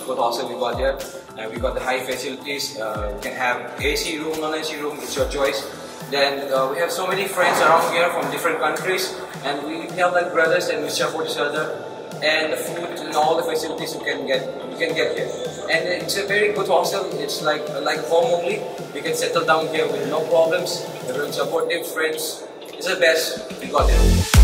good hostel we got here. And we got the high facilities. We can have AC room, non-AC room, it's your choice. Then we have so many friends around here from different countries, and we help like brothers and we support each other. And the food and all the facilities you can get here. And it's a very good hostel. It's like home only. We can settle down here with no problems. Everyone's supportive, friends. It's the best we got here.